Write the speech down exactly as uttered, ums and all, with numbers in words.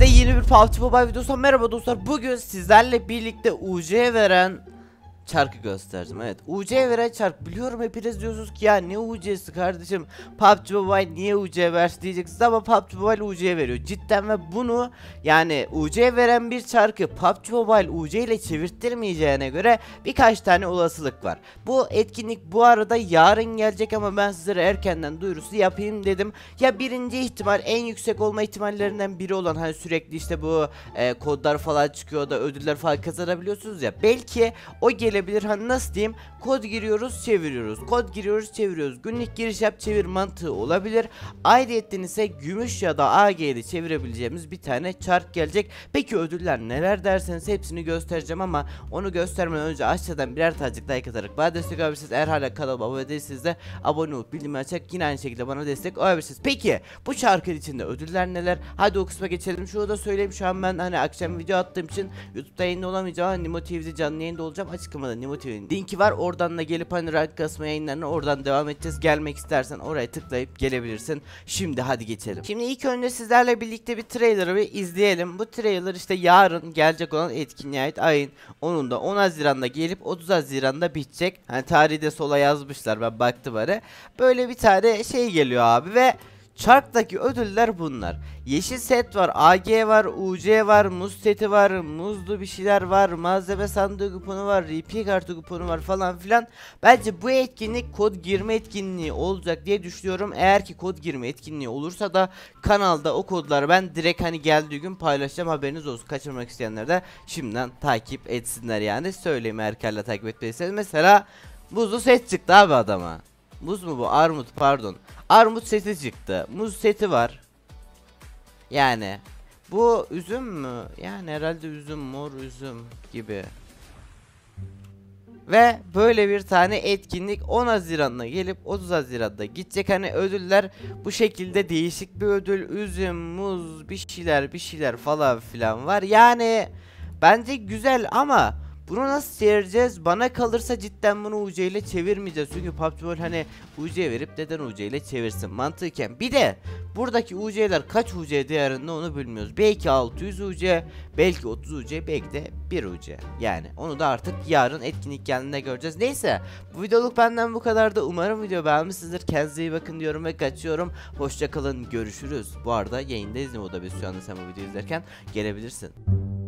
Hepinize yeni bir P U B G Mobile videosu. Merhaba dostlar. Bugün sizlerle birlikte U C veren çarkı göstereceğim. Evet, U C veren çark. Biliyorum hepiniz diyorsunuz ki ya ne U C'si kardeşim, P U B G Mobile niye U C versin diyeceksiniz ama P U B G Mobile U C veriyor cidden ve bunu yani U C veren bir çarkı P U B G Mobile U C ile çevirttirmeyeceğine göre birkaç tane olasılık var. Bu etkinlik bu arada yarın gelecek ama ben sizlere erkenden duyurusu yapayım dedim. Ya birinci ihtimal, en yüksek olma ihtimallerinden biri olan, hani sürekli işte bu e, kodlar falan çıkıyor da ödüller falan kazanabiliyorsunuz ya, belki o gelebilir. Hani nasıl diyeyim, kod giriyoruz çeviriyoruz, kod giriyoruz çeviriyoruz, günlük giriş yap çevir mantığı olabilir. Ayrıyetten ise gümüş ya da A G'li çevirebileceğimiz bir tane çark gelecek. Peki ödüller neler derseniz hepsini göstereceğim ama onu göstermeden önce aşağıdan birer tacık like atarak bana destek olabilirsiniz. Eğer hala kanalıma abone değilseniz de abone olup bildirim açarak yine aynı şekilde bana destek olabilirsiniz. Peki bu çarkın içinde ödüller neler? Hadi o kısma geçelim. Şunu da söyleyeyim, şu an ben hani akşam video attığım için YouTube'da yayında olamayacağım ama Nimo T V'de canlı yayında olacağım. Açıklamada Nimo T V'nin linki var, oradan da gelip hani rank kasma yayınlarına oradan devam edeceğiz. Gelmek istersen oraya tıklayıp gelebilirsin. Şimdi hadi geçelim. Şimdi ilk önce sizlerle birlikte bir trailer'ı bir izleyelim. Bu trailer işte yarın gelecek olan etkinliğe ait, ayın onunda on Haziran'da gelip otuz Haziran'da bitecek. Hani tarihi de sola yazmışlar, ben baktım ara. Böyle bir tane şey geliyor abi ve çarktaki ödüller bunlar. Yeşil set var, A G var, U C var, muz seti var, muzlu bir şeyler var, malzeme sandığı kuponu var, R P kartı kuponu var falan filan. Bence bu etkinlik kod girme etkinliği olacak diye düşünüyorum. Eğer ki kod girme etkinliği olursa da kanalda o kodları ben direkt hani geldiği gün paylaşacağım, haberiniz olsun. Kaçırmak isteyenler de şimdiden takip etsinler yani. Söyleyeyim eğer kelle takip etmediyseniz. Mesela muzlu set çıktı abi adama. Muz mu bu? Armut, pardon. Armut seti çıktı. Muz seti var. Yani bu üzüm mü? Yani herhalde üzüm, mor üzüm gibi. Ve böyle bir tane etkinlik on Haziran'da gelip otuz Haziran'da gidecek. Hani ödüller bu şekilde, değişik bir ödül. Üzüm, muz, bir şeyler bir şeyler falan filan var. Yani bence güzel ama bunu nasıl çevireceğiz? Bana kalırsa cidden bunu U C ile çevirmeyeceğiz. Çünkü P U B G Mobile hani U C verip neden U C ile çevirsin mantıken. Bir de buradaki U C'ler kaç U C değerinde onu bilmiyoruz. Belki altı yüz U C, belki otuz U C, belki de bir U C. Yani onu da artık yarın etkinlik geldiğinde göreceğiz. Neyse, bu videoluk benden bu kadardı. Umarım video beğenmişsinizdir. Kendinize iyi bakın diyorum ve kaçıyorum. Hoşça kalın, görüşürüz. Bu arada yayındayız Nimo'da, biz şu anda sen bu videoyu izlerken gelebilirsin.